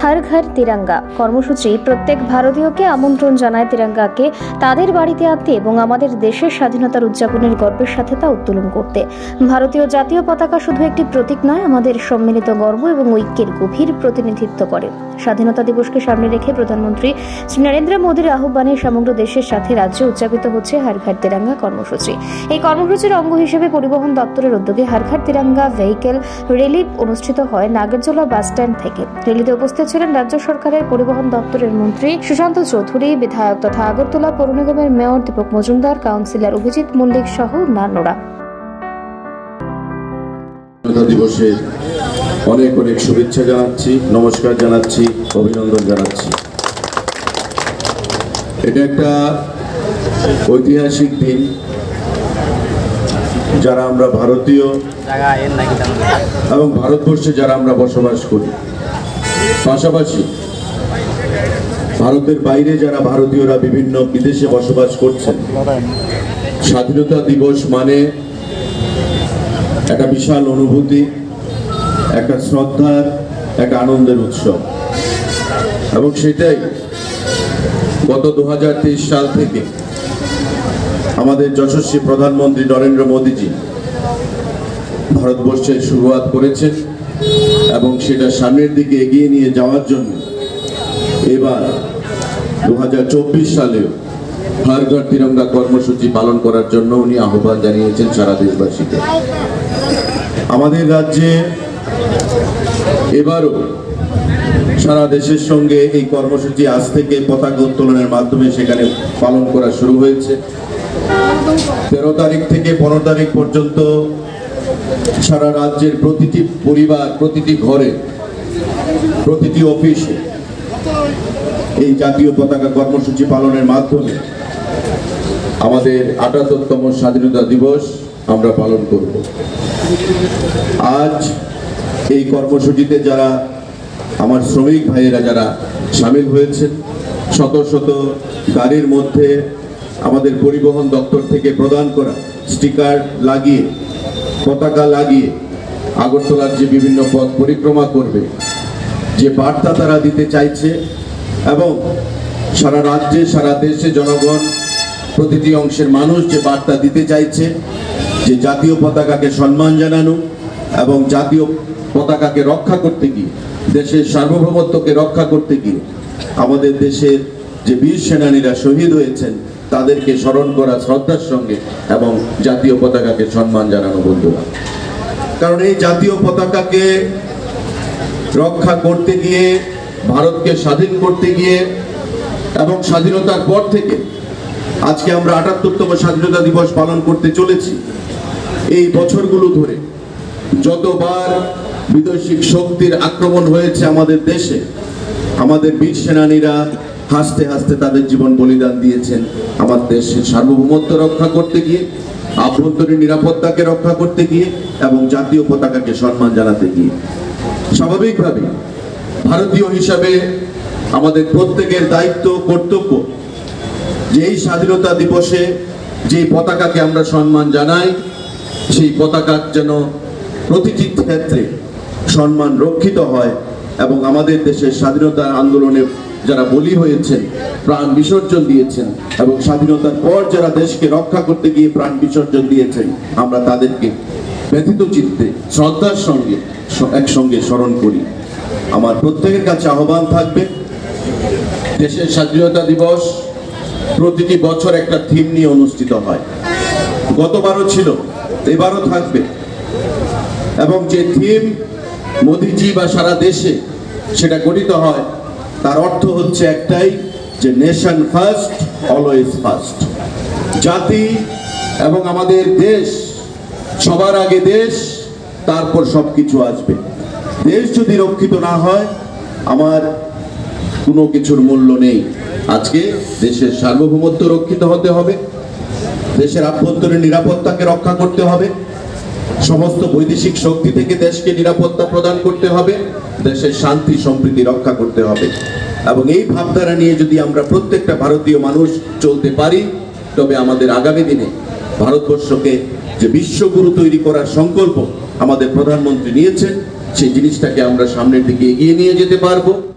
हर घर तिरंगा কর্মসূচি প্রত্যেক ভারতীয়কে আমন্ত্রণ জানায় তিরঙ্গাকে তাদের বাড়িতে আনতে এবং আমাদের দেশের স্বাধীনতার উদযাপনের গর্বের সাথে তা উত্তোলন করতে। ভারতীয় জাতীয় পতাকা শুধু একটি প্রতীক নয়, আমাদের সম্মিলিত গর্ব এবং ঐক্যের গভীর প্রতিনিধিত্ব করে। স্বাধীনতা দিবসকে সামনে রেখে প্রধানমন্ত্রী শ্রী নরেন্দ্র মোদীর আহ্বানে সমগ্র দেশের সাথে রাজ্যে উদযাপিত হচ্ছে হর ঘর তিরঙ্গা কর্মসূচি। এই কর্মসূচির অঙ্গ হিসেবে পরিবহন দপ্তরের উদ্যোগে হর ঘর তিরঙ্গা ভেহিকেল র্যালি অনুষ্ঠিত হয় নাগেরজোলা বাস স্ট্যান্ড থেকে। র্যালিতে উপস্থিত ছিলেন রাজ্য সরকারের পরিবহন দপ্তরের মন্ত্রী সুশান্ত চৌধুরী, বিধায়ক তথা আগরতলা পৌর নিগমের মেয়র দীপক মজুমদার, কাউন্সিলর অভিজিৎ মল্লিক সহ অন্যান্যরা। দিবসে অনেক অনেক শুভেচ্ছা জানাচ্ছি, নমস্কার জানাচ্ছি, অভিনন্দন জানাচ্ছি। এটা একটা ঐতিহাসিক দিন। যারা আমরা ভারতীয় এবং ভারতবর্ষে যারা আমরা বসবাস করি, পাশাপাশি ভারতের বাইরে যারা ভারতীয়রা বিভিন্ন বিদেশে বসবাস করছেন, স্বাধীনতা দিবস মানে একটা বিশাল অনুভূতি, একটা শ্রদ্ধার, একটা আনন্দের উৎসব। এবং সেটাই গত 2023 সাল থেকে আমাদের যশস্বী প্রধানমন্ত্রী নরেন্দ্র মোদীজি ভারতবর্ষের শুরুয়াত করেছেন এবং সেটা সামনের দিকে এগিয়ে নিয়ে যাওয়ার জন্য এবার 2024 সালেও হর ঘর তিরঙ্গা কর্মসূচি পালন করার জন্য উনি আহ্বান জানিয়েছেন সারা দেশবাসীকে। আমাদের রাজ্যে এবারও সারা দেশের সঙ্গে এই কর্মসূচি আজ থেকে পতাকা উত্তোলনের মাধ্যমে সেখানে পালন করা শুরু হয়েছে। 13 তারিখ থেকে 15 তারিখ পর্যন্ত সারা রাজ্যের প্রতিটি পরিবার, প্রতিটি ঘরে, প্রতিটি অফিসে এই জাতীয় পতাকা কর্মসূচি পালনের মাধ্যমে আমাদের ৭৮তম স্বাধীনতা দিবস আমরা পালন করব। আজ এই কর্মসূচিতে যারা আমার শ্রমিক ভাইয়েরা যারা সামিল হয়েছেন, শত শত গাড়ির মধ্যে আমাদের পরিবহন দপ্তর থেকে প্রদান করা স্টিকার লাগিয়ে, পতাকা লাগিয়ে আগরতলার যে বিভিন্ন পথ পরিক্রমা করবে, যে বার্তা তারা দিতে চাইছে এবং সারা রাজ্যে সারা দেশে জনগণ, প্রতিটি অংশের মানুষ যে বার্তা দিতে চাইছে যে জাতীয় পতাকাকে সম্মান জানানো এবং জাতীয় পতাকাকে রক্ষা করতে গিয়ে, দেশের সার্বভৌমত্বকে রক্ষা করতে গিয়ে আমাদের দেশের যে বীর সেনানীরা শহীদ হয়েছেন তাদেরকে স্মরণ করা শ্রদ্ধার সঙ্গে এবং জাতীয় পতাকাকে সম্মান জানানো। বন্ধুরা, কারণ এই জাতীয় পতাকাকে রক্ষা করতে গিয়ে, ভারতকে স্বাধীন করতে গিয়ে এবং স্বাধীনতার পর থেকে আজকে আমরা ৭৮তম স্বাধীনতা দিবস পালন করতে চলেছি। এই বছরগুলো ধরে যতবার বিদেশি শক্তির আক্রমণ হয়েছে আমাদের দেশে, আমাদের বীর সেনানীরা হাসতে হাসতে তাদের জীবন বলিদান দিয়েছেন আমাদের দেশের সার্বভৌমত্ব রক্ষা করতে গিয়ে, আভ্যন্তরীণ নিরাপত্তাকে রক্ষা করতে গিয়ে এবং জাতীয় পতাকাকে সম্মান জানাতে গিয়ে। স্বাভাবিকভাবে ভারতীয় হিসাবে আমাদের প্রত্যেকের দায়িত্ব, কর্তব্য যে এই স্বাধীনতা দিবসে যে পতাকাকে আমরা সম্মান জানাই, সেই পতাকার যেন প্রতিটি ক্ষেত্রে সম্মান রক্ষিত হয় এবং আমাদের দেশের স্বাধীনতা আন্দোলনে যারা বলি হয়েছেন, প্রাণ বিসর্জন দিয়েছেন এবং স্বাধীনতার পর যারা দেশকে রক্ষা করতে গিয়ে প্রাণ বিসর্জন দিয়েছেন, আমরা তাদেরকে ব্যথিত চিত্তে শ্রদ্ধার সঙ্গে একসঙ্গে স্মরণ করি। আমার প্রত্যেকের কাছে আহ্বান থাকবে, দেশের স্বাধীনতা দিবস প্রতিটি বছর একটা থিম নিয়ে অনুষ্ঠিত হয়। গতবারও ছিল, এবারও থাকবে এবং যে থিম মোদিজি বা সারা দেশে সেটা গঠিত হয়, তার অর্থ হচ্ছে একটাই, যে নেশন ফার্স্ট, অলওয়েজ ফার্স্ট। জাতি এবং আমাদের দেশ, সবার আগে দেশ, তারপর সবকিছু আসবে। দেশ যদি রক্ষিত না হয় আমার কোনো কিছুর মূল্য নেই। আজকে দেশের সার্বভৌমত্ব রক্ষিত হতে হবে, দেশের আভ্যন্তরীণ নিরাপত্তাকে রক্ষা করতে হবে, সমস্ত বৈদেশিক শক্তি থেকে দেশকে নিরাপত্তা প্রদান করতে হবে, দেশের শান্তি সম্প্রীতি রক্ষা করতে হবে। এবং এই ভাবধারা নিয়ে যদি আমরা প্রত্যেকটা ভারতীয় মানুষ চলতে পারি, তবে আমাদের আগামী দিনে ভারতবর্ষকে যে বিশ্বগুরু তৈরি করার সংকল্প আমাদের প্রধানমন্ত্রী নিয়েছেন, সেই জিনিসটাকে আমরা সামনের দিকে এগিয়ে নিয়ে যেতে পারবো।